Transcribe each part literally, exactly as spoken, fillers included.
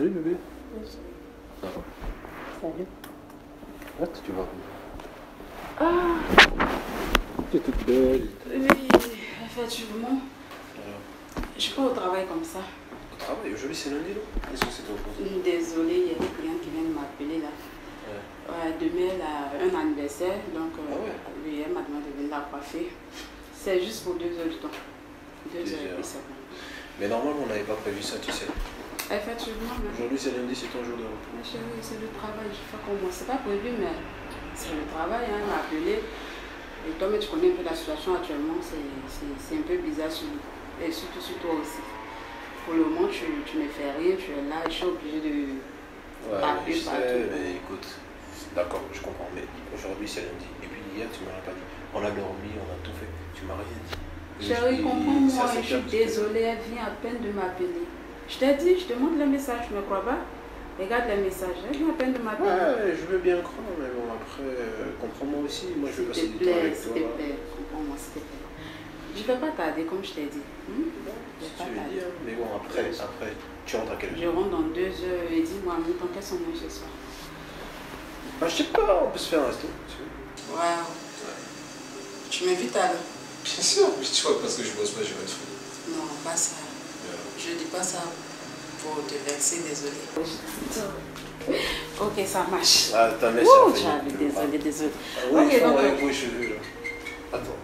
Salut bébé. Oui. Ça va? Salut. Ah, tu vas. Ah. Tu es toute belle. Oui, effectivement. Alors, je suis pas au travail comme ça. au travail, aujourd'hui c'est lundi, non? Qu'est-ce que c'est ton cours? Désolée, il y a des clients qui viennent m'appeler là. Ouais. Ouais, demain, elle a un anniversaire, donc euh, Ah ouais. oui, elle m'a demandé de venir la coiffer. C'est juste pour deux heures du temps. Deux, Deux heures et heures. puis c'est bon. Mais normalement, on n'avait pas prévu ça, tu sais. Effectivement, mais Aujourd'hui c'est lundi, c'est ton jour de repos. chérie, c'est le travail, je fais comme moi. C'est pas prévu, mais c'est le travail, hein, elle m'a appelé. Et toi, mais tu connais un peu la situation actuellement, c'est un peu bizarre sur nous. Et surtout sur toi aussi. Pour le moment, tu, tu me fais rire, tu es là, je suis obligée de Ouais, taper je sais, partout. mais écoute, d'accord, je comprends, mais aujourd'hui c'est lundi. Et puis hier, tu m'en as pas dit. On a dormi, on a tout fait, tu m'as rien dit. Chérie, Et comprends-moi, ça, je suis désolée, elle vient à peine de m'appeler. Je t'ai dit, je te montre le message, tu ne me crois pas? Regarde le message, elle vient à peine de m'appeler. Ouais, je veux bien croire, mais bon, après, euh, comprends-moi aussi. Moi, je veux passer S'il du te temps plaît, avec s'il toi. te plaît, comprends-moi, s'il te plaît. Je ne vais pas tarder, comme je t'ai dit. Hmm? Je Si vais pas tu veux tarder. dire, mais bon, après, après, tu rentres à quelle Je heure? rentre dans deux heures et dis-moi en même temps qu'elles sont venues ce soir. Bah, je sais pas, on peut se faire un resto. Tu veux? Waouh. Tu m'invites alors? Bien sûr, mais tu vois, parce que je bosse pas, je vais être fou. Non, pas ça. Je dis pas ça pour te vexer, désolé. Ok, ça marche. Ah, ta messe, Ouh, c'est j'avais désolé, désolé. Ah, oui, Ok, ils font donc, avec vos cheveux, là. Attends.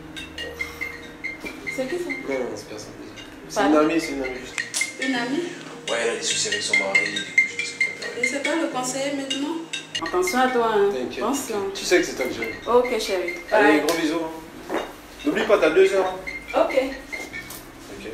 c'est qui ça? Non, non, c'est personne. C'est Pardon? une amie, c'est une amie, juste. Une amie? Ouais, elle a des soucis avec son mari, du coup, je dis ce qu'on peut Et c'est pas le conseiller maintenant? Attention à toi, hein. T'inquiète. Attention. Tu sais que c'est toi que j'aime. Ok, chérie. Allez, Bye. gros bisous. N'oublie pas, t'as deux heures. Ok. Ok.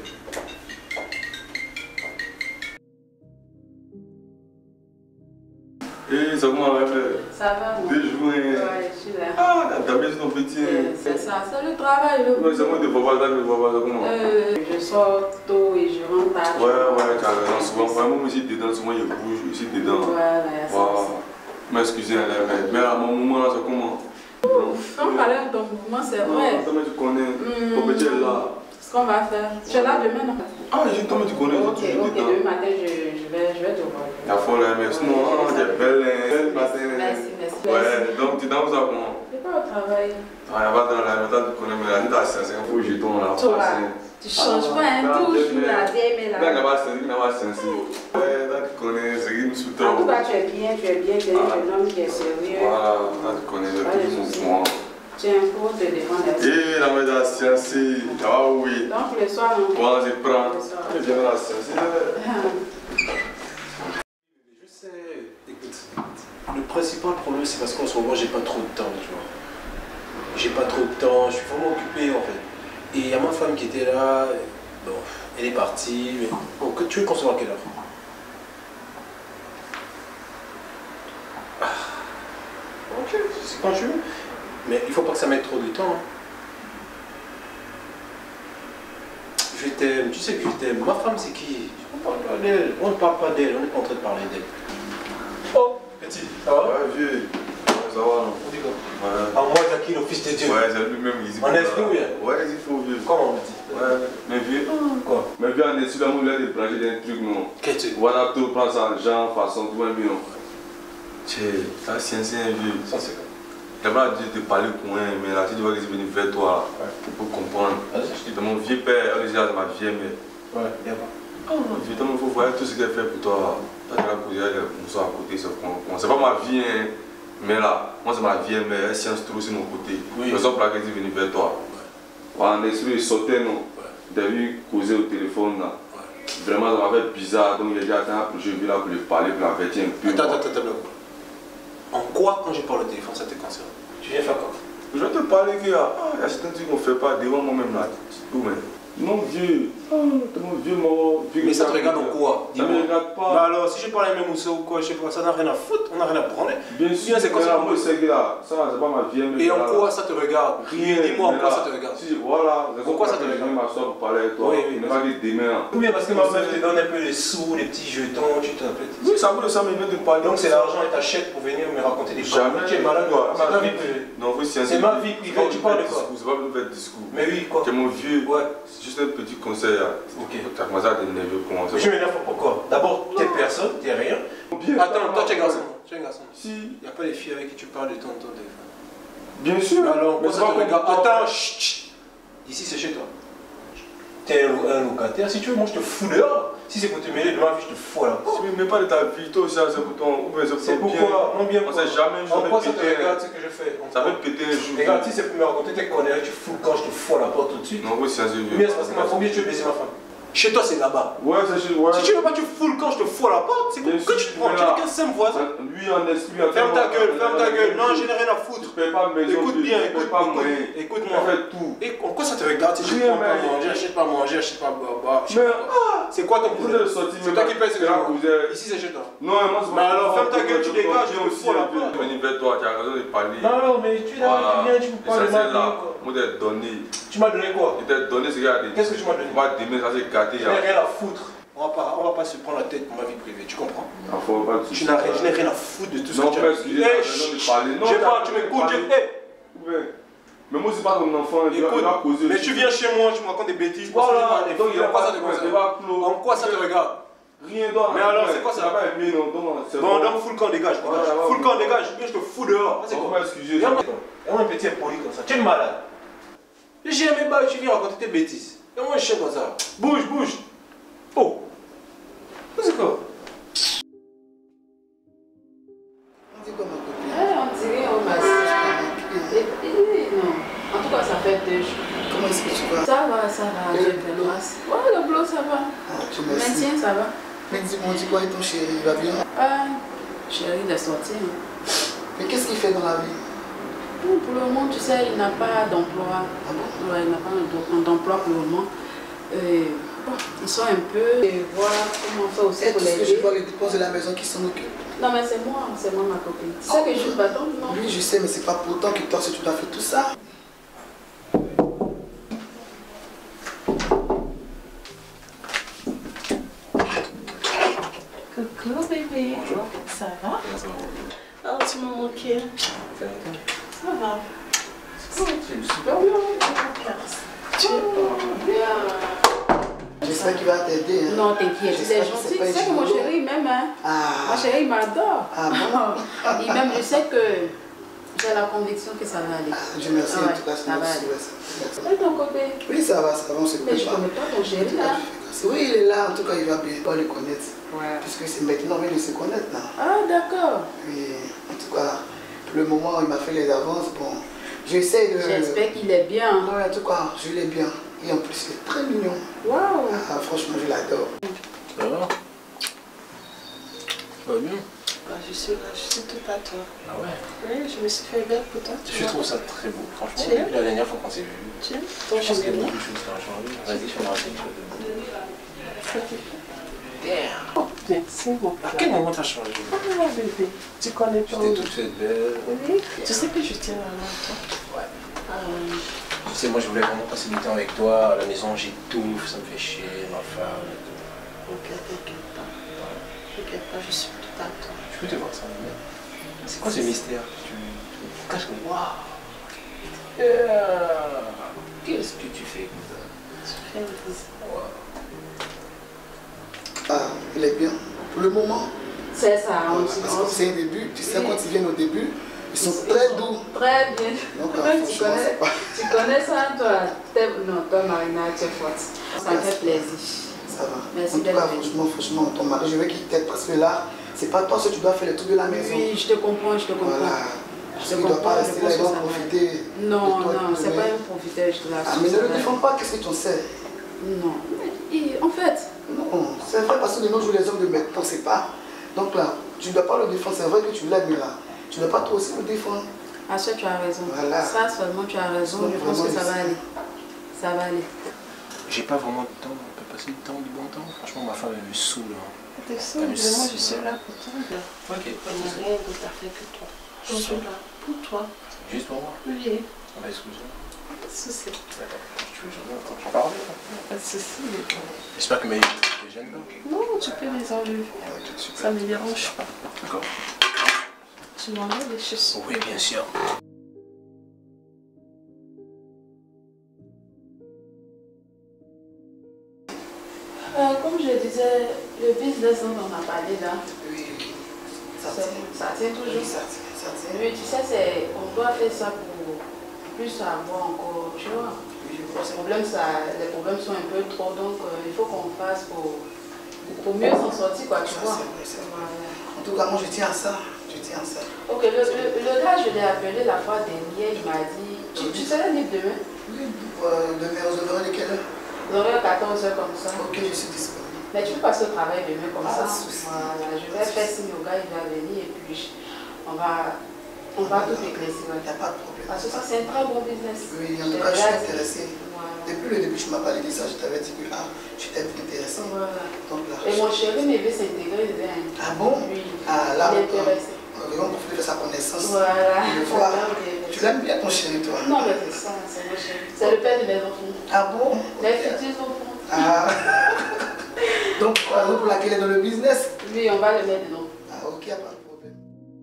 Et ça comment on fait? Ça va, moi? Deux jours. Ouais, je suis là. Ah, t'as bien ton petit. Euh, c'est ça, c'est le travail. Le... Ouais, c'est moi de voir ça, de voir ça comment? Euh, je sors tôt et je rentre tard. Ouais, ouais, tu as raison. Souvent, vraiment, moi aussi dedans, souvent je bouge, je suis dedans. Voilà, c'est Wow. ça. Mais excusez, mais, mais à mon moment, c'est comment? Quand on parlait de ton mouvement, c'est vrai. Comment tu connais? Hmm. Ton petit est là. Ce qu'on va faire. Tu es là demain, non? Ah, j'ai comment tu connais? Ok, J'ai toujours ok, dedans. demain matin, je, je, vais, je vais te voir. La folle, mais sinon, Ouais, t'es belle, belle matin. Merci, merci. Ouais, donc tu dans ça comment? C'est pas au travail. Ah, il n'y a pas dans la méthode, tu connais, mais la nuit, c'est un faux jeton là. Toi, tu changes pas, hein, toujours la vieille, mais Là, là. il n'y a pas de sens, il n'y a pas de sens. Ouais, là, tu connais, c'est qui nous sous En tout cas, tu es bien, tu es bien, tu es un homme qui est sérieux. Voilà, là, tu connais le tout mouvement. Tiens, pour te défendre. Et la méthode de la science, ah oui. Donc, le soir, non? Voilà, je prends. Le soir. Je viens de la science. Je sais, écoute, le principal problème c'est parce qu'en ce moment j'ai pas trop de temps, tu vois. J'ai pas trop de temps, je suis vraiment occupé en fait. Et il y a ma femme qui était là, bon, elle est partie, mais bon, que tu veux qu'on se voit à quelle heure? Ah. Ok, c'est quand tu veux. Mais il faut pas que ça mette trop de temps. Hein. Je t'aime, tu sais que je t'aime. Ma femme c'est qui? On parle pas d'elle, on ne parle pas d'elle, on n'est pas en train de parler d'elle. Oh, petit, ça va? Ouais, vieux. Ça va, non? On dit quoi? Ouais. Ah, moi, Jackie, le fils de Dieu. Ouais, c'est lui-même, il dit. En esprit ou bien? Ouais, il faut vieux. Comment on dit? Ouais, mais vieux. Quoi? Mais vieux, en esprit, là, on lui a débranché des trucs, non? Qu'est-ce que tu Voilà, tout prend ça en genre, façon, tout va bien, non? Tiens, ça, c'est un c'est un vieux. Ça, c'est quoi? D'abord, je te parler pour un, mais là, si tu vois que je venu vers toi, là, pour comprendre. Vas-y, je te dis. De mon vieux père, elle déjà de ma vieille mère. Ouais, viens pas. Ah non, vieux, il faut voir tout ce qu'elle fait pour toi. Là, tu vas poser elle, on soit à côté, c'est con. C'est pas ma vie, hein. Mais là, moi, c'est ma vieille mère, elle science trop sur mon côté. Oui. C'est pour ça que je suis venu vers toi. Voilà, en esprit, il sautait, non. J'ai vu causer au téléphone, là. Vraiment, ça m'a fait bizarre. Donc, j'ai dit, attends, je vais là pour lui parler, pour l'avertir un peu. Attends, attends, attends, attends. En quoi, quand je parle au téléphone, ça te concerne? Tu viens faire quoi? Je vais te parler qu'il y a, ah, il y a certains trucs qu'on ne fait pas devant moi-même là. Tout, mais. Mon vieux, ah, mon vieux mort. Mais ça te regarde en quoi? Ça ne me regarde pas. Bah alors, si je parle à même Moussa ou quoi, je sais pas, ça n'a rien à foutre, on n'a rien à prendre. Bien sûr, c'est comme ça. moi, c'est que là, ça, c'est pas ma vie. Et en quoi ça te regarde? Rien. Dis-moi en quoi ça te regarde? Si, voilà, Pourquoi ça te regarde? Je vais m'asseoir pour parler avec toi. Oui, oui, ne pas dire demain. Ou bien parce que ma mère te donne un peu les sous, les petits jetons, tu t'appelles. Oui, ça me ça me vient de parler. Donc c'est l'argent et t'achètes pour venir me raconter des Jamais. Tu es malade, toi. C'est ta vie privée. Non, oui, c'est C'est ma vie privée, tu parles de quoi? C'est pas le discours. Mais oui, quoi? Tu es mon vieux. Ouais. C'est juste un petit conseil. là. Ok. Tu as commencé à t'énerver, comment ça? Je m'énerve pourquoi? D'abord, t'es personne, t'es rien. Bien, Attends, toi tu es garçon. Tu es un garçon. Si. Il n'y a pas les filles avec qui tu parles de ton ton téléphone. Bien sûr. Mais alors, mais pourquoi c'est ça pas te comme regarde? toi. Attends, chut, chut. Ici c'est chez toi. T'es un, un locataire. Si tu veux, moi je te fous dehors. Si c'est pour te mêler de ma vie, je te fous à la porte. Si tu ne mets pas de ta vie, toi aussi, c'est pour ton. C'est pourquoi? Non, bien. On sait jamais, En quoi je ça te vais regarde péter. ce que je fais? Ça va péter un jour. Regarde, si c'est pour me raconter tes conneries, tu fous quand je te fous à la porte tout de suite. Non, oui, c'est assez vieux. Bien, c'est parce que ma famille, tu veux baiser ma femme. Chez toi, c'est là-bas. Ouais, c'est chez ouais. Si tu veux pas, tu fous quand je te fous à la porte. C'est Bien que sûr, tu te prends. mais Tu là- es qu'un simple voisin. Lui, en esprit, en Ferme ta gueule, ferme ta gueule. Non, je n'ai rien à Tu foutre. payes pas maison. Écoute bien, tu écoute, payes pas écoute, moyen. écoute-moi. Tu fais tout. Et pourquoi ça te regarde? Si je Rien, prends pas mais- manger, achète pas manger, achète pas boire. Mais, C'est quoi ton vous problème? êtes sorti, C'est toi qui payes ce que là, je vous veux. êtes- Ici, c'est chez toi. Non, moi, c'est Mais pas- alors, ferme ta moi, gueule, tu je dégages, viens je te aussi fous à la un peu. porte. Je viens vers toi, tu as raison de parler. Non, non, mais tu es là, tu viens, tu me Et parles ça, de ma c'est là. vie. Moi, t'ai donné. Tu m'as donné quoi? Je t'ai donné ce qu'il y a des. Qu'est-ce que tu m'as donné? On va demain, ça s'est gâté. Je n'ai rien à foutre. On va pas, on va pas se prendre la tête pour ma vie privée, tu comprends? Il faut pas de Tu n'as rien, je n'ai rien à foutre de tout ce Non, que tu mais as excusez, dit. t'as Hey, raison de chut, parler. Non, je t'as parle, raison tu de m'écoutes, je... parler. Hey, Ouais. Mais moi, c'est pas ton enfant. il doit- écoute, il doit causer mais aussi. tu viens chez moi, tu me racontes des bêtises. parce que je Voilà, parle des donc filles. il a En quoi pas ça te de regarde? débat clos. En quoi ça te regarde? Rien d'autre. Mais alors, c'est quoi ça? Ça va aimé, non, non, c'est Bon, donc fous le camp, dégage, Voilà, dégage. voilà, Fous le camp, voilà. dégage, bien je te fous dehors. C'est On quoi? va excuser. Regarde-moi regarde-moi un petit impoli comme ça, tu es malade. J'ai jamais pas, tu viens raconter tes bêtises. Regarde-moi un chien comme ça. Bouge, bouge. Oh. C'est quoi? On dit quoi, ma copine? Ouais, on dirait on m'a dit. Et- et- Non, en tout cas, ça fait deux jours. Comment est-ce que tu vas? Ça va, ça va, Et j'ai le fait boulot? grâce. Ouais, le boulot, ça va. Ah, tu Le merci. maintien, ça va. Mais dis-moi, dis quoi, et ton chéri, il va bien? Ah, chérie, il est sorti. hein. Mais qu'est-ce qu'il fait dans la vie? Bon, pour le moment, tu sais, il n'a pas d'emploi. Ah bon? Ouais, il n'a pas d'em- d'emploi pour le moment. Et, bon, ils sont un peu. Et voir comment on fait aussi Et pour tout ce que je l'aider. vois, les dépenses de la maison qui s'en occupent. Non, mais c'est moi, c'est moi ma copine. Tu sais que je suis bâton, non? Oui, je sais, mais c'est pas pour autant que toi, si tu dois faire tout ça. Coucou bébé. Ça va? Oh, tu m'as manqué. Ça va. Super bien. Tu es Bien. J'espère qu'il va t'aider. Hein. Non, t'inquiète, il est J'espère que gentil. c'est Tu pas sais que mon évident. chéri, il m'aime, hein? Ah, Mon chéri, il m'adore. Ah bon? Il m'aime, je sais que j'ai la conviction que ça va aller. ah, Dieu merci, Ouais, en tout cas, c'est ça va merci. aller. ouais, c'est- merci. Et ton copain? Oui, ça va, ça va, on se Mais je prépare. connais pas ton chéri, là. Oui, il est là, en tout cas, il va bien pas le connaître. Ouais. Puisque c'est maintenant qu'il se connaître là. Ah, d'accord. Oui, en tout cas, pour le moment, il m'a fait les avances. Bon, j'essaie de. J'espère qu'il est bien. Non, en tout cas, je l'ai bien. Et en plus, il est très mignon. Waouh. Ah, franchement, je l'adore. Ça va? Ça va bien? Bah, je suis là, je suis tout à toi. Ah ouais? Oui, je me suis fait belle pour toi. Tu Je vois. trouve ça très beau, franchement. Tu aimes? Depuis la dernière fois qu'on s'est vu. Tu aimes? Je Ton pense qu'il y a changement. beaucoup de choses qui ont changé. Vas-y, je vais me rappeler quelque chose de beau. Damn! Oh, merci, mon À frère. quel moment t'as changé? Ah, bébé. Tu connais ton. J'étais toute faite belle. Oui. Tu sais que je tiens vraiment à toi. Ouais. Euh, Tu sais, moi je voulais vraiment passer du temps avec toi. À la maison, j'étouffe, ça me fait chier, ma femme et tout. ok, t'inquiète pas. T'inquiète pas, je suis tout à toi. Je peux te voir ça, mais c'est quoi ce mystère? Tu tu caches comme waouh! Yeah. Qu'est-ce que tu fais comme ça? Tu fais une visite. Waouh. Ah, il est bien. Pour le moment, C'est ça, on parce se que c'est un début. Tu sais, Oui. quand ils viennent au début, ils sont Ils très sont doux. Très bien. Donc, Ouais, ah, tu, franchement, connais, c'est pas. tu connais ça, toi? T'es- Non, toi, Marina, tu es forte. Ça me fait plaisir. Ça va. Merci en tout d'être cas, venu. franchement, franchement, ton mari, je veux qu'il t'aide parce que là, c'est pas toi seul, tu dois faire les tours de la maison. Oui, je te comprends, je te comprends. Voilà. Je Il te ne doit comprends, pas je rester pense là, il que doit ça va profiter. aller. de Non, toi, non, de c'est lui. pas un profiteur, je te Ah, l'assure. mais ne ça le va défends pas, qu'est-ce que tu en sais? aller. Non. Et, en fait, Non, c'est vrai parce que de nos jours, les hommes de maintenant, c'est pas. Donc là, tu ne dois pas le défendre, c'est vrai que tu l'aimes, mais là, tu ne dois pas toi aussi le défendre. à ce tu as raison. Voilà. Ça seulement, tu as raison. Non, Je pense que vraiment, ça va ici. aller. Ça va aller. J'ai pas vraiment de temps, on peut passer du temps, du bon temps. Franchement, ma femme elle me saoule. Hein. T'es sûr, mais moi je suis là pour toi. Ok, Il n'y a rien d'autre à faire que toi. Je suis là pour toi. juste pour moi. Oui, On va excuser. pas de soucis. D'accord. Tu veux jamais entendre je parle. Pas de soucis. mais- J'espère que mes les gênes pas. Non, tu peux les enlever. Ça ne me dérange pas. D'accord. Tu m'enlèves les chaussures. Oui, bien sûr. Le business dont on a parlé là, Oui, ça ça, tient. ça tient toujours. Oui, ça tient, ça tient. Oui, tu sais, c'est, on doit faire ça pour plus avoir encore, tu vois. Oui, je Les vois ça. problèmes, ça, les problèmes sont un peu trop, donc euh, il faut qu'on fasse pour, pour mieux s'en sortir, quoi, tu Ça, vois. c'est vrai, c'est vrai. Voilà. En tout cas, moi, je tiens à ça. Je tiens à ça. Ok, le, le, le gars, je l'ai appelé la fois dernière, il m'a dit, tu, tu serais libre demain? Oui, euh, demain, aux heures de quelle heure? J'aurai à quatorze heures comme ça. Ok, je suis disponible. Mais tu peux passer au travail demain comme Ah, ça. souci. Voilà, je vais faire signe au gars, il va venir et puis on va, on va tout éclaircir. Il n'y a pas de problème. Parce que ça, c'est un très bon business. Oui, en tout cas, je suis intéressé. Voilà. Depuis le début, tu m'as parlé de ça, je t'avais dit que ah, j'étais intéressé. Voilà. Donc là, Et mon chéri, mais il veut s'intégrer dedans. ah bon? Oui. Ah là, il est intéressé. on va profiter de sa connaissance. Voilà. Le voir. Tu l'aimes bien ton chéri, toi? Non, mais c'est ça, c'est mon chéri. C'est le père de mes enfants. Ah bon? Les futurs enfants. Ah. Donc, raison pour laquelle il est dans le business? Oui, on va le mettre dedans. Ah ok, pas de problème.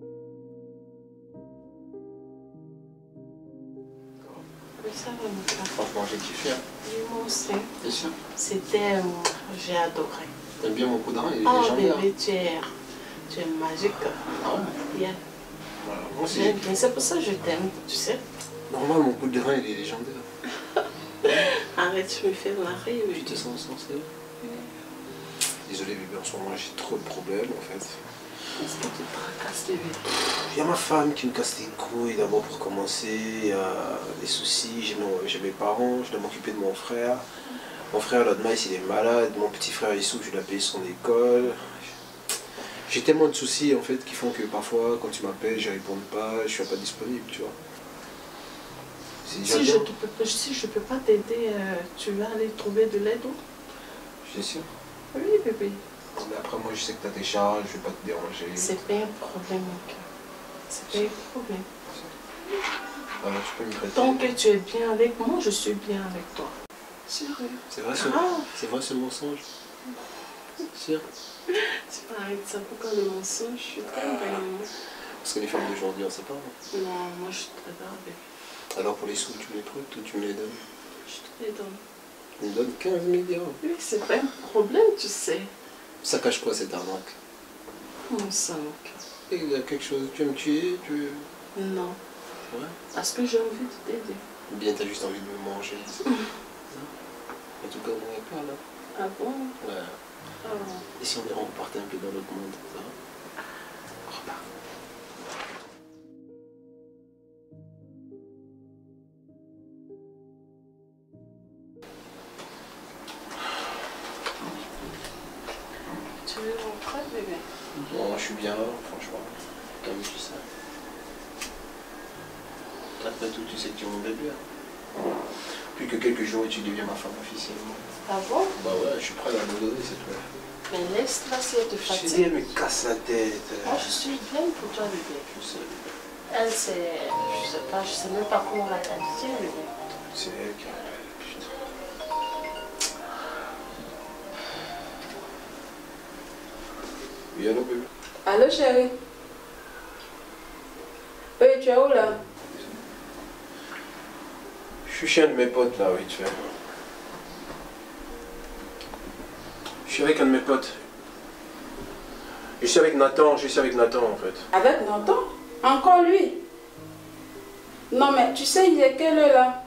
Oui, ça va, mon frère. Franchement, j'ai kiffé. Hein. Oui, moi aussi. Bien sûr. C'était... euh, j'ai adoré. T'aimes bien mon coup de rein, il est Oh légendaire. bébé, tu es, tu es magique. Ah ouais? Bien. Voilà. Moi aussi. J'aime bien, c'est pour ça que je t'aime, tu sais. Normal, mon coup de rein, il est légendaire. Arrête, tu me fais marrer. Tu te sens sensé? Désolé, bébé, en ce moment, j'ai trop de problèmes, en fait. Est-ce que tu te tracasses, bébé? Il y a ma femme qui me casse les couilles d'abord pour commencer, il y a des soucis, j'ai mon- j'ai mes parents, je dois m'occuper de mon frère. Mon frère, l'autre maïs, il est malade, mon petit frère Issou, je dois payer son école. J'ai tellement de soucis en fait qui font que parfois quand tu m'appelles, je ne réponds pas, je suis pas disponible, tu vois. C'est déjà Si bien. je ne peux, si je peux pas t'aider, euh, tu vas aller trouver de l'aide où? Je suis sûr. Oui, bébé. Mais après moi je sais que tu as tes charges, je ne vais pas te déranger. C'est pas un problème, mon cœur. C'est pas un problème. Alors tu peux me prêter. Tant que tu es bien avec moi, je suis bien avec toi. Sérieux. C'est vrai, ce, Ah, c'est vrai, ce mensonge. Sûr. c'est pas avec ça. Pourquoi le mensonge? Je suis très bien. Parce que les femmes d'aujourd'hui, on sait pas. Hein. Non, moi je suis très bien, bébé. Alors pour les sous, tu me les prêtes ou tu me les donnes? Je te les donne. Tu me donnes quinze millions. Oui, c'est pas un problème, tu sais. Ça cache quoi cette arnaque? Mon sang, mon cœur. Il y a quelque chose, tu veux me tuer, tu veux... Non, Ouais. parce que j'ai envie de t'aider. Ou bien t'as juste envie de me manger. En tout cas, on n'est pas là. Ah bon? Ouais. Ah. Et si on repartait un peu dans l'autre monde, ça va? On repart. Tu veux rentrer, bébé? Non, je suis bien là, franchement. Comme tu sais. Après tout, tu sais que tu es mon bébé. Hein. Plus que quelques jours et tu deviens ma femme officiellement. Ah bon? Bah ouais, je suis prêt à me donner cette fois. Mais laisse-la si elle te Je sais, fatigue. elle me casse la tête. Moi, je suis bien pour toi, bébé. Je sais, bébé. Elle, c'est... Je sais pas, je sais même pas comment la qualifier, bébé. C'est elle qui a... Putain. Oui, allô, bébé? Allô, chérie? Oui, tu es où là? Je suis chez un de mes potes là, oui, tu fais. Je suis avec un de mes potes. Je suis avec Nathan, je suis avec Nathan en fait. Avec Nathan? Encore lui? Non, mais tu sais, il est quelle heure là?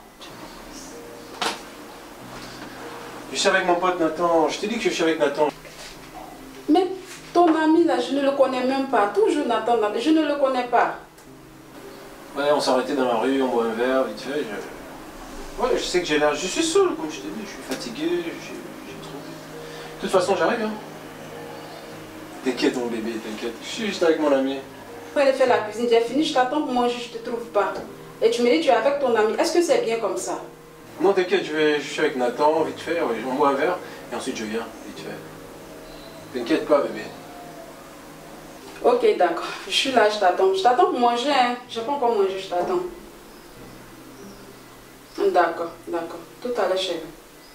Je suis avec mon pote Nathan, je t'ai dit que je suis avec Nathan. Mais ton ami là, je ne le connais même pas. Toujours Nathan, Nathan, je ne le connais pas. Ouais, on s'est arrêté dans la rue, on boit un verre, vite fait. Je... Ouais, je sais que j'ai l'air... Je suis seul, comme je t'ai dit, je suis fatigué, j'ai j'ai trop... De toute façon, j'arrive, hein. T'inquiète, mon bébé, t'inquiète. Je suis juste avec mon ami. Faut aller faire la cuisine, j'ai fini, je t'attends pour manger, je te trouve pas. Et tu me dis, tu es avec ton ami. Est-ce que c'est bien comme ça? Non, t'inquiète, je, vais... je suis avec Nathan, vite fait, ouais, on boit un verre, et ensuite je viens, vite fait. T'inquiète pas, bébé. Ok, d'accord. Je suis là, je t'attends. Je t'attends pour manger, hein. Je n'ai pas encore mangé, je t'attends. D'accord, d'accord. Tout à l'heure, chérie.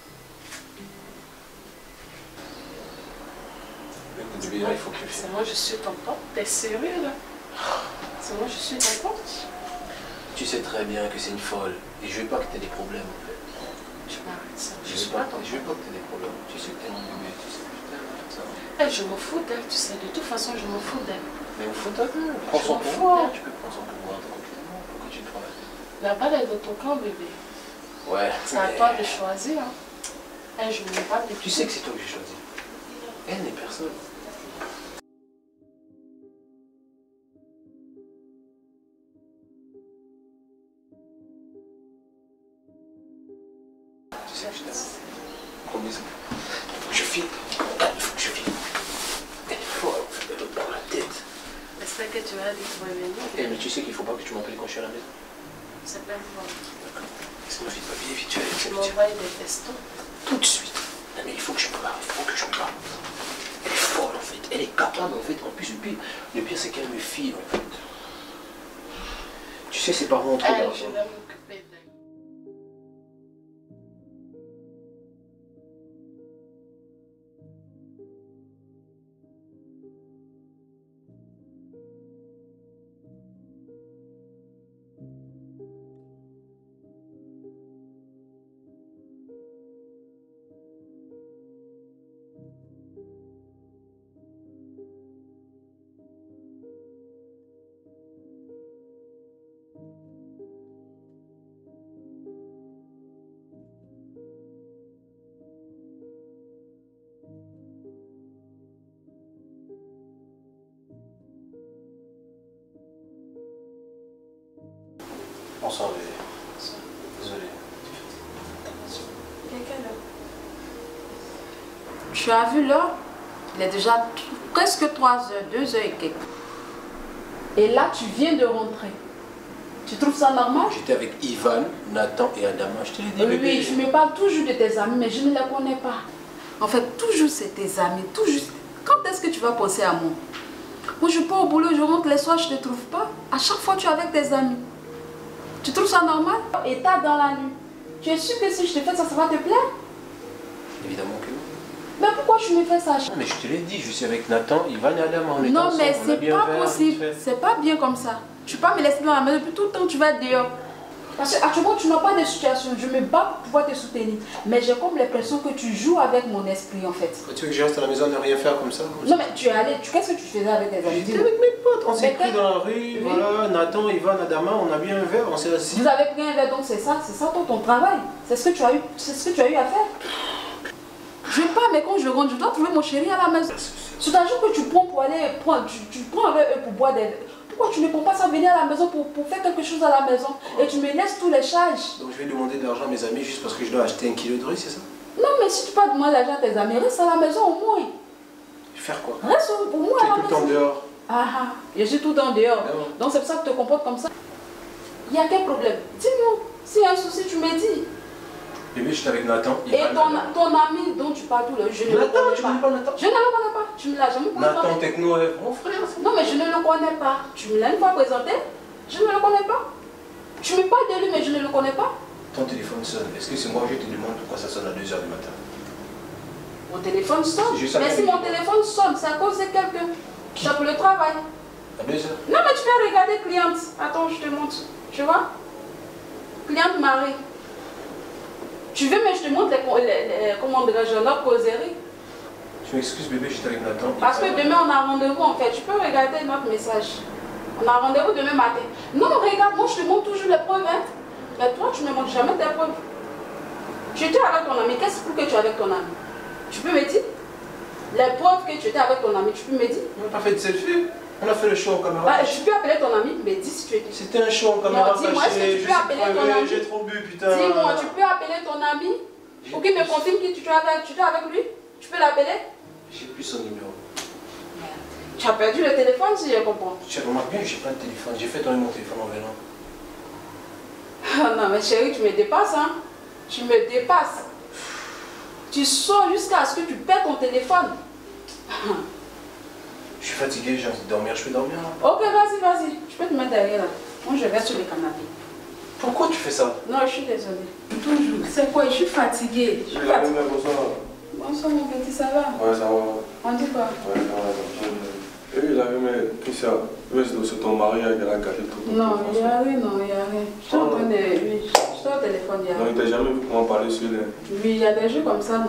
Écoute, bébé, là, il faut que je C'est moi, je suis ton pote. T'es sérieux, là? C'est moi, je suis ton pote. Tu sais très bien que c'est une folle, et je veux pas que t'aies des problèmes, en fait. Tu m'arrêtes ça. Je Je suis veux pas pas, ton je veux pas que t'aies des problèmes. Tu sais que t'es mon bébé, tu sais que je t'aime, ça va. Elle, je m'en fous d'elle, tu sais. De toute façon, je m'en fous d'elle. Mais il faut t'aider. Prends son pouvoir. Tu peux prendre son pouvoir tranquillement. Pourquoi tu travailles? La balle est dans ton camp, bébé. Ouais. C'est à toi de choisir. Hein. Elle, je ne veux pas. Tu sais que c'est toi que j'ai choisi. Elle n'est personne. Tu sais que je t'aime. Gros bisous. Il faut que je file. Il faut que je file. Elle est folle, elle me prend la tête. Est-ce que tu vas dire que tu vas venir? Eh, mais tu sais qu'il ne faut pas que tu m'appelles quand je suis à la maison. C'est pas grave. D'accord. Laisse-moi vite, papier, vite, tu vas Tu m'envoies des textos. Tout de suite. Non, mais il faut que je me barre, il faut que je me barre. Elle est folle en fait, elle est capable en fait. En plus, le pire, le pire c'est qu'elle me file en fait. Tu sais, ses parents ont trop Elle, d'argent. je vais m'occuper d'elle. Bonsoir, bébé. Désolé. Quelqu'un là? Tu as vu l'heure? Il est déjà presque trois heures, deux heures et quelques. Et là, tu viens de rentrer. Tu trouves ça normal? J'étais avec Ivan, Nathan et Adama. Je te l'ai dit, Oui, bébé. oui, tu me parles toujours de tes amis, mais je ne les connais pas. En fait, toujours c'est tes amis, toujours. Quand est-ce que tu vas penser à moi? Moi, je pars au boulot, je rentre les soirs, je ne te trouve pas. À chaque fois, tu es avec tes amis. Tu trouves ça normal? Et tard dans la nuit. Tu es sûr que si je te fais ça, ça va te plaire? Évidemment que non. Mais pourquoi tu me fais ça? Non, mais je te l'ai dit, je suis avec Nathan, Ivan et Adama. On est Non, ensemble, mais on a c'est bien pas fait, possible. vite fait. C'est pas bien comme ça. Tu peux pas me laisser dans la maison, puis tout le temps tu vas être dehors. Parce qu'actuellement, tu n'as pas de situation. Je me bats pour pouvoir te soutenir. Mais j'ai comme l'impression que tu joues avec mon esprit, en fait. Tu veux que je reste à la maison à ne rien faire comme ça? Non, mais tu es allé. Tu... Qu'est-ce que tu faisais avec tes amis? J'étais Dis-moi. avec mes potes, on s'est Mais pris quand- dans la rue, Oui. voilà, Nathan, Ivan, Adama, on a bu un verre, on s'est assis. Vous avez pris un verre, donc c'est ça, c'est ça ton, ton travail. C'est ce que tu as eu, c'est ce que tu as eu à faire. Je pars, mais quand je rentre, je dois trouver mon chéri à la maison. C'est un jour que tu prends pour aller prendre, tu, tu prends avec eux pour boire des. Pourquoi tu ne prends pas ça venir à la maison pour, pour faire quelque chose à la maison et tu me laisses tous les charges? Donc je vais demander de l'argent à mes amis juste parce que je dois acheter un kilo de riz, c'est ça? Non, mais si tu peux demander l'argent à tes amis, reste à la maison au moins. Faire quoi? Reste au moins Tu à es la tout le temps maison. dehors. Ah ah, je suis tout le temps dehors. Ah bon. Donc c'est pour ça que tu te comportes comme ça. Il y a quel problème? Dis-moi. S'il y a un souci, tu me dis. Bébé, j'étais avec Nathan, Et Ivan, ton, Adama. ton ami dont tu parles tout le je ne le Nathan, connais tu pas. connais pas Nathan? Je ne le connais pas. Tu me l'as jamais présenté. Nathan Techno est mon frère. ça. Non, mais je ne le connais pas. Tu me l'as une fois présenté. Je ne le connais pas. Tu me parles de lui, mais je ne le connais pas. Ton téléphone sonne. Est-ce que c'est moi je te demande pourquoi ça sonne à deux heures du matin? Mon téléphone sonne. C'est juste ça Mais que si je mon dis. téléphone sonne, c'est à cause de quelqu'un. C'est pour le travail. À deux heures? Non, mais tu peux regarder cliente. Attends, je te montre. Tu vois? Cliente Marie. Tu veux, mais je te montre les, les, les comment dirais-je, leur causerie. Je m'excuse bébé, j'étais avec Nathan. Parce que demain, on a rendez-vous en fait. Tu peux regarder notre message. On a rendez-vous demain matin. Non, regarde, moi je te montre toujours les preuves. Hein. Mais toi, tu ne me montres jamais tes preuves. Tu étais avec ton ami. Qu'est-ce que tu es avec ton ami? Tu peux me dire? Les preuves que tu étais avec ton ami, tu peux me dire? On n'a pas fait de selfie. On a fait le show en caméra. Bah, je peux appeler ton ami, mais dis si tu étais. C'était un show en caméra. Non, dis-moi, est-ce que tu je peux suis appeler ton crevé, ami? J'ai trop bu, putain. Dis-moi, tu peux appeler ton ami pour qu'il me confirme que tu es avec, tu es avec lui? Tu peux l'appeler? J'ai plus son numéro. Tu as perdu le téléphone si je comprends. Tu remarques bien que j'ai pas de téléphone. J'ai fait tourner mon téléphone en venant. Ah non, mais chérie, tu me dépasses, hein? Tu me dépasses. Tu sors jusqu'à ce que tu perds ton téléphone. Je suis fatigué, j'ai envie de dormir. Je peux dormir là? Ok, vas-y, vas-y. Tu peux te mettre derrière là. Moi, je vais sur le canapé. Pourquoi tu fais ça? Non, je suis désolée. Toujours. C'est quoi? Je suis fatiguée. Je suis fatiguée. Bonsoir, mon petit, ça va? Ouais, ça va. On dit quoi? Ouais, ça va. Et il avait mis Christian, c'est ton mari qui a gâché tout. Non, il n'y a rien, non, il n'y a rien. Je suis en train de. Oui, je suis au téléphone, il y a Non, il rien. t'a jamais vu comment parler sur les. Oui, il y a des jeux comme ça, non?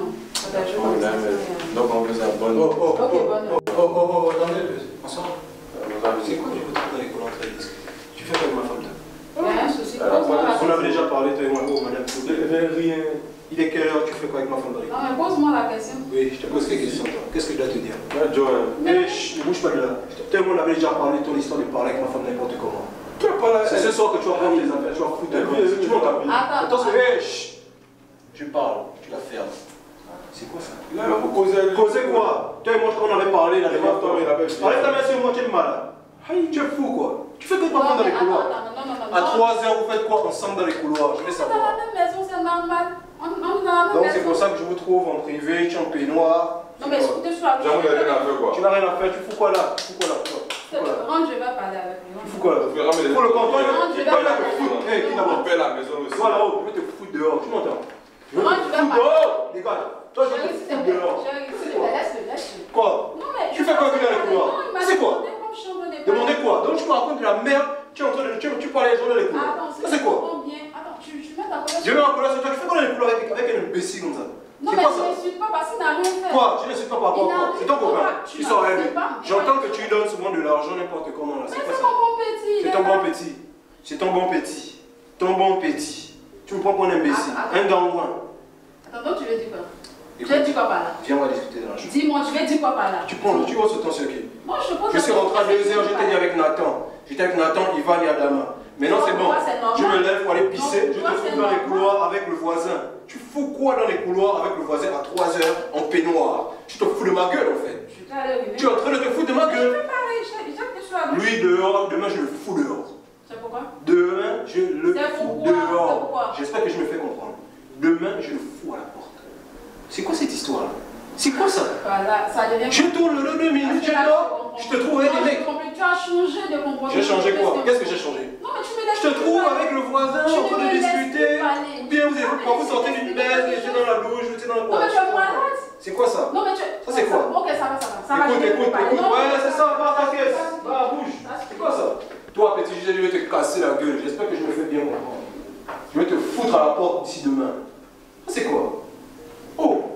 super chaud comme ça. Donc on vous abonne. Oh, oh, Ok, oh, bonne. oh, oh, oh, oh, attendez, ensemble. C'est quoi, je veux te dans les cours d'entrée? Tu fais quoi avec ma femme? Il n'y a un souci. On avait déjà parlé, toi et moi, oh madame, rien. Il est quelle heure? Tu fais quoi avec ma femme dans les cours? Non, mais pose-moi la question. Oui, je te pose quelques questions. Qu'est-ce que je dois te dire? Joël. Eh, chut, ne bouge pas de là. Toi et moi, on avait déjà parlé de ton histoire de parler avec ma femme n'importe comment. Tu vas pas là. C'est ce soir que tu vas prendre tes affaires, tu vas foutre de gueule. Tu m'entends? Attends. Attention, hé, chut. Je parle, tu la fermes. C'est quoi ça? Là, il va vous causer. Causer quoi? Toi et moi, on avait parlé, la dernière fois. il avait Arrête ta main sur moi, tu es malade. Aïe, tu es fou quoi. Tu fais que de ma femme dans les couloirs. Non, non, non, non. À trois heures, vous faites quoi ensemble dans les couloirs? Je vais On est dans la savoir. même maison, c'est normal. On on est dans la même Donc maison. c'est pour ça que je vous trouve en privé, tu es en peignoir. Non, mais écoutez, sur la J'avoue, il a rien à faire quoi. Tu n'as rien à faire, tu fous quoi là? Tu fous quoi là? Tu fous quoi là? Rentre, je vais parler avec lui. Tu fous quoi là? Tu fais ramener les. Faut le canton, Non, je vais toi là, pas te foutre. Hé, qui On d'abord? paie la maison aussi. Toi là-haut, je vais te foutre dehors, tu m'entends? Je vais Non, te je vais foutre pas. dehors. Dégage. Toi, je vais Chérie, te s'il te foutre plaît. dehors. Chérie, s'il te plaît, laisse-le, laisse-le. Quoi? Non, mais Tu fais quoi dans les couloirs? Non, il m'a C'est quoi? demandé comme chambre des Demandez parents. quoi? Donc tu me racontes de la merde, tu es en train de. Tu, tu parles les gens dans les couloirs. Attends, Ça c'est quoi? comprends bien. Attends, tu, tu mets ta colère. Je vais en colère sur toi, tu fais quoi dans les couloirs avec, avec un imbécile comme ça? Non, C'est mais quoi je ça? n'insulte pas parce qu'il n'a rien fait. Quoi? Tu n'insultes pas par rapport à quoi? C'est ton copain. Tu Tu sors avec lui. n'insultes pas. J'entends que tu lui donnes souvent de l'argent n'importe comment là. Mais C'est quoi c'est ça? mon bon petit. il C'est est ton là. bon petit. C'est ton bon petit. Ton bon petit. Tu me prends pour un imbécile. Ah, ah. Un gangouin. Attends, donc tu veux dire quoi? Tu Écoute, veux dire quoi par là? viens, on va discuter dans la chambre. Dis-moi, tu veux dire quoi par là? Tu prends le, tu vois ce temps sur qui? Moi, je te pose Je la suis rentré à question, deux heures, j'étais dit avec Nathan. J'étais avec Nathan, Ivan et Adama. Maintenant c'est bon. Toi, c'est normal. Je me lève pour aller pisser, Non, je te toi, fous c'est dans les normal. couloirs avec le voisin. Tu fous quoi dans les couloirs avec le voisin à trois heures en peignoir? Tu te fous de ma gueule en fait. Je suis allée uriner. Tu es en train de te foutre de ma Je gueule. fais pareil, j'ai j'ai que sur la bouche. Lui dehors, demain je le fous dehors. C'est pourquoi? Demain je le C'est fous pourquoi? C'est dehors. pourquoi? J'espère que je me fais comprendre. Demain je le fous à la porte. C'est quoi cette histoire là? C'est quoi ça? Voilà, ça devient. Je tourne le deux minutes, je dors, je te trouve avec Non, des mecs. j'ai compris. Tu as changé de comportement. J'ai changé quoi? Qu'est-ce Qu'est-ce que j'ai changé? Non, mais tu me laisses. Je te plus trouve parler. avec le voisin Tu en train me de laisses discuter. plus parler. Ou bien vous, Non, mais quand vous tu sortez me d'une laisses baisse, plus vous étiez parler. dans la douche, vous étiez dans la Non, mais tu es malade. C'est quoi ça? Non, mais tu. Ça, c'est quoi? Ok, ça va, ça va. Ça va, Écoute, je vais écoute, plus parler. écoute. Non, Ouais, non, c'est ça, va à ta ça, caisse. ça, Va, bouge. ça, C'est quoi ça? Toi, petit Gilles, je vais te casser la gueule. J'espère que je me fais bien comprendre. Je vais te foutre à la porte d'ici demain. Ça, c'est quoi? Oh!